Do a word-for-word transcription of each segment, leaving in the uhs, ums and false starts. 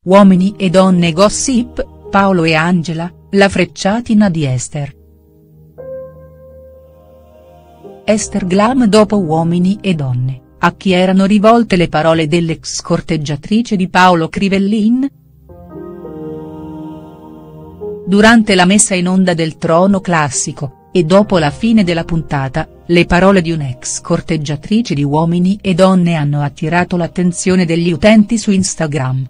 Uomini e donne gossip, Paolo e Angela, la frecciatina di Esther. Esther Glam dopo Uomini e donne, a chi erano rivolte le parole dell'ex corteggiatrice di Paolo Crivellin?. Durante la messa in onda del Trono Classico, e dopo la fine della puntata, le parole di un'ex corteggiatrice di Uomini e donne hanno attirato l'attenzione degli utenti su Instagram.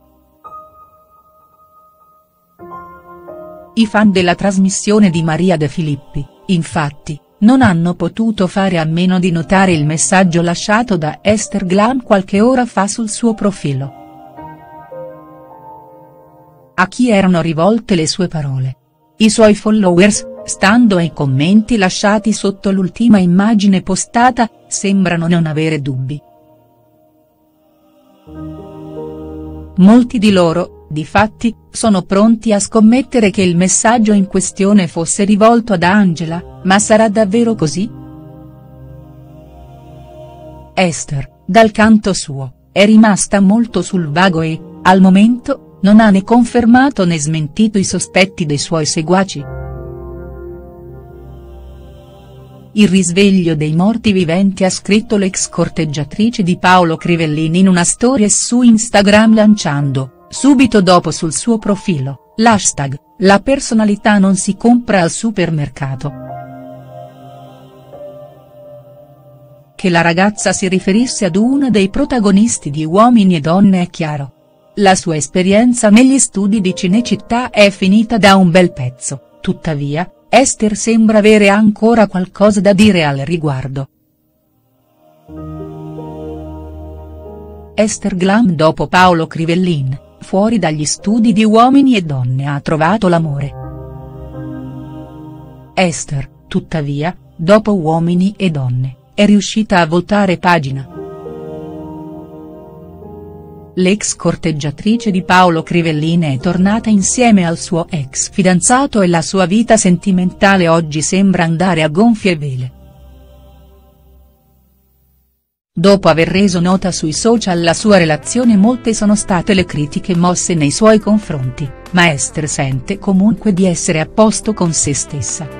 I fan della trasmissione di Maria De Filippi, infatti, non hanno potuto fare a meno di notare il messaggio lasciato da Esther Glam qualche ora fa sul suo profilo. A chi erano rivolte le sue parole? I suoi followers, stando ai commenti lasciati sotto l'ultima immagine postata, sembrano non avere dubbi. Molti di loro, difatti, sono pronti a scommettere che il messaggio in questione fosse rivolto ad Angela, ma sarà davvero così?. Esther, dal canto suo, è rimasta molto sul vago e, al momento, non ha né confermato né smentito i sospetti dei suoi seguaci. Il risveglio dei morti viventi, ha scritto l'ex corteggiatrice di Paolo Crivellin in una storia su Instagram lanciando, subito dopo sul suo profilo, l'hashtag, la personalità non si compra al supermercato. Che la ragazza si riferisse ad uno dei protagonisti di Uomini e donne è chiaro. La sua esperienza negli studi di Cinecittà è finita da un bel pezzo, tuttavia, Esther sembra avere ancora qualcosa da dire al riguardo. Esther Glam dopo Paolo Crivellin, fuori dagli studi di Uomini e donne ha trovato l'amore. Esther, tuttavia, dopo Uomini e donne, è riuscita a voltare pagina. L'ex corteggiatrice di Paolo Crivellin è tornata insieme al suo ex fidanzato e la sua vita sentimentale oggi sembra andare a gonfie vele. Dopo aver reso nota sui social la sua relazione, molte sono state le critiche mosse nei suoi confronti, ma Esther sente comunque di essere a posto con se stessa.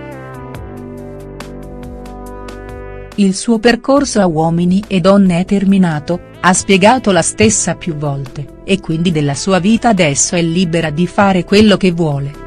Il suo percorso a Uomini e donne è terminato, ha spiegato la stessa più volte, e quindi della sua vita adesso è libera di fare quello che vuole.